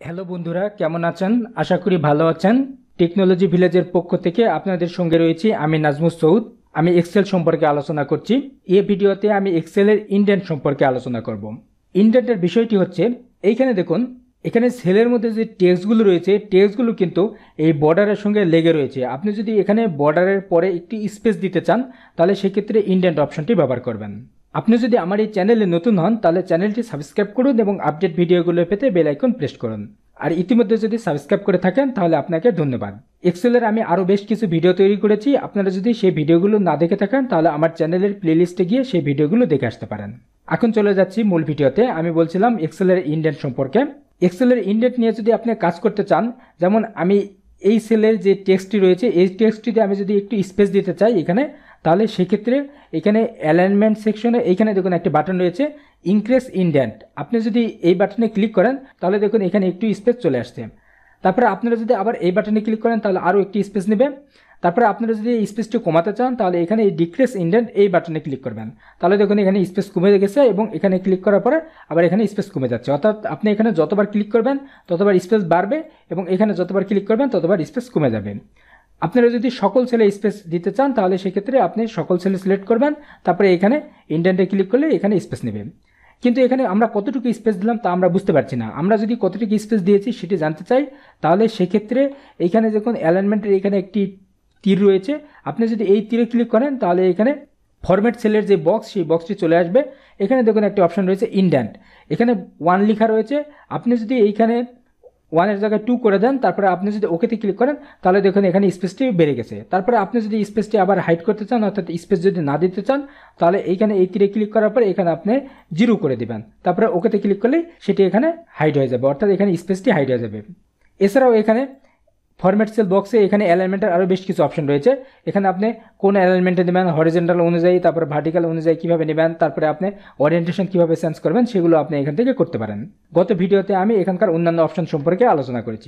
Hello বন্ধুরা, কেমন আছেন? আশা করি ভালো আছেন। টেকনোলজি ভিলেজের পক্ষ থেকে আপনাদের সঙ্গে রয়েছি আমি নাজমুস সৌদ। আমি এক্সেল সম্পর্কে আলোচনা করছি। এই ভিডিওতে আমি এক্সেলের ইন্ডেন্ট সম্পর্কে আলোচনা করব। ইন্ডেন্টের বিষয়টি হচ্ছে, এইখানে দেখুন, এখানে সেলের মধ্যে যে টেক্সটগুলো রয়েছে, টেক্সটগুলো কিন্তু এই বর্ডারের সঙ্গে লেগে রয়েছে। আপনি যদি এখানে বর্ডারের পরে একটি স্পেস দিতে চান, তাহলে সেক্ষেত্রে ইন্ডেন্ট অপশনটি ব্যবহার করবেন। আপনি যদি আমার এই চ্যানেলে নতুন হন, তাহলে চ্যানেলটি সাবস্ক্রাইব করুন এবং আপডেট ভিডিওগুলো পেতে বেল আইকন প্রেস করুন। আর ইতিমধ্যে যদি সাবস্ক্রাইব করে থাকেন, তাহলে আপনাকে ধন্যবাদ। এক্সেলের আমি আরও বেশ কিছু ভিডিও তৈরি করেছি। আপনারা যদি সেই ভিডিওগুলো না দেখে থাকেন, তাহলে আমার চ্যানেলের প্লেলিস্টে গিয়ে সেই ভিডিওগুলো দেখে আসতে পারেন। এখন চলে যাচ্ছি মূল ভিডিওতে। আমি বলছিলাম এক্সেলের ইন্ডেন্ট সম্পর্কে। এক্সেলের ইন্ডেন্ট নিয়ে যদি আপনি কাজ করতে চান, যেমন আমি এই সেলের যে টেক্সটটি রয়েছে, এই টেক্সটটিতে আমি যদি একটু স্পেস দিতে চাই এখানে, তাহলে সেক্ষেত্রে এখানে অ্যালাইনমেন্ট সেকশনে এইখানে দেখুন একটি বাটন রয়েছে ইনক্রিজ ইন্ডেন্ট। আপনি যদি এই বাটনে ক্লিক করেন, তাহলে দেখুন এখানে একটু স্পেস চলে আসছে। তারপরে আপনারা যদি আবার এই বাটনে ক্লিক করেন, তাহলে আরও একটি স্পেস নেবে। তারপরে আপনারা যদি এই স্পেসটি কমাতে চান, তাহলে এখানে এই ডিক্রিজ ইন্ডেন্ট এই বাটনে ক্লিক করবেন। তাহলে দেখুন এখানে স্পেস কমে গেছে এবং এখানে ক্লিক করার পরে আবার এখানে স্পেস কমে যাচ্ছে। অর্থাৎ আপনি এখানে যতবার ক্লিক করবেন ততবার স্পেস বাড়বে এবং এখানে যতবার ক্লিক করবেন ততবার স্পেস কমে যাবে। আপনারা যদি সকল সেলে স্পেস দিতে চান, তাহলে সেক্ষেত্রে আপনি সকল সেলে সিলেক্ট করবেন। তারপরে এখানে ইন্ডেন্টে ক্লিক করলে এখানে স্পেস নেবে। কিন্তু এখানে আমরা কতটুকু স্পেস দিলাম তা আমরা বুঝতে পারছি না। আমরা যদি কতটুকু স্পেস দিয়েছি সেটি জানতে চাই, তাহলে সেক্ষেত্রে এইখানে দেখুন অ্যালাইনমেন্টের এখানে একটি তীর রয়েছে। আপনি যদি এই তীরে ক্লিক করেন, তাহলে এখানে ফরম্যাট সেলের যে বক্স, সেই বক্সটি চলে আসবে। এখানে দেখুন একটি অপশন রয়েছে ইন্ডেন্ট। এখানে 1 লেখা রয়েছে। আপনি যদি এইখানে 1-এর জায়গায় 2 করে দেন, তারপরে আপনি যদি ওকেতে ক্লিক করেন, তাহলে দেখুন এখানে স্পেসটি বেড়ে গেছে। তারপরে আপনি যদি স্পেসটি আবার হাইড করতে চান, অর্থাৎ স্পেস যদি না দিতে চান, তাহলে এইখানে এই তীরে ক্লিক করার পর এখানে আপনি 0 করে দিবেন। তারপরে ওকেতে ক্লিক করলে সেটি এখানে হাইড হয়ে যাবে, অর্থাৎ এখানে স্পেসটি হাইড হয়ে যাবে। এছাড়াও এখানে ফরম্যাট সেল বক্সে এখানে অ্যালাইনমেন্টের আরও বেশ কিছু অপশন রয়েছে। এখানে আপনি কোন অ্যালাইনমেন্টে নেবেন, হরিজন্টাল অনুযায়ী, তারপরে ভার্টিক্যাল অনুযায়ী কীভাবে নেবেন, তারপরে আপনি ওরিয়েন্টেশন কীভাবে চেঞ্জ করবেন, সেগুলো আপনি এখান থেকে করতে পারেন। গত ভিডিওতে আমি এখানকার অন্যান্য অপশন সম্পর্কে আলোচনা করেছি।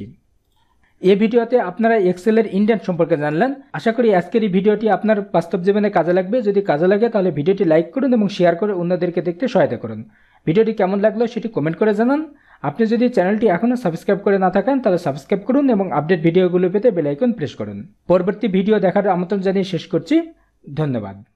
এই ভিডিওতে আপনারা এক্সেলের ইন্ডেন্ট সম্পর্কে জানলেন। আশা করি আজকের এই ভিডিওটি আপনার বাস্তব জীবনে কাজে লাগবে। যদি কাজে লাগে, তাহলে ভিডিওটি লাইক করুন এবং শেয়ার করে অন্যদেরকে দেখতে সহায়তা করুন। ভিডিওটি কেমন লাগলো সেটি কমেন্ট করে জানান। আপনি যদি চ্যানেলটি এখনও সাবস্ক্রাইব করে না থাকেন, তাহলে সাবস্ক্রাইব করুন এবং আপডেট ভিডিওগুলো পেতে বেল আইকন প্রেস করুন। পরবর্তী ভিডিও দেখার আমন্ত্রণ জানিয়ে শেষ করছি। ধন্যবাদ।